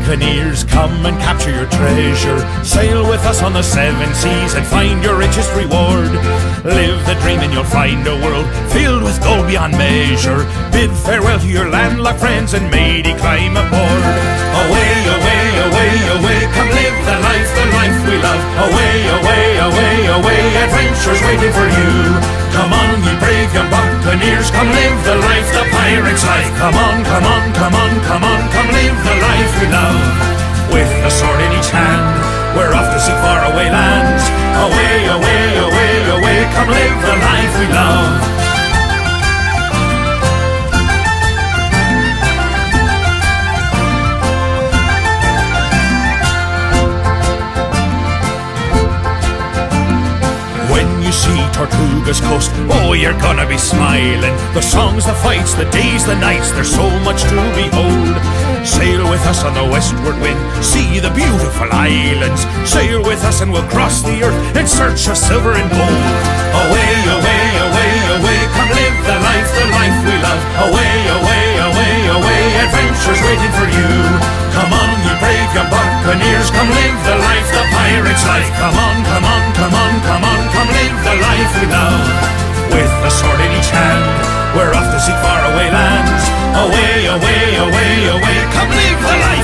Buccaneers, come and capture your treasure. Sail with us on the seven seas and find your richest reward. Live the dream and you'll find a world filled with gold beyond measure. Bid farewell to your landlocked friends and matey, climb aboard. Away, away, away, away, come live the life we love. Away, away, away, away, adventure's waiting for you. Come on, ye brave young buccaneers, come live the life, the pirate's life. Come on, come on, come on, come on, come live the life we love. With a sword in each hand, we're off to see faraway lands. Away, away, away, away, come live the life we love. See Tortuga's coast, oh, you're gonna be smiling. The songs, the fights, the days, the nights, there's so much to behold. Sail with us on the westward wind, see the beautiful islands. Sail with us and we'll cross the earth in search of silver and gold. Away,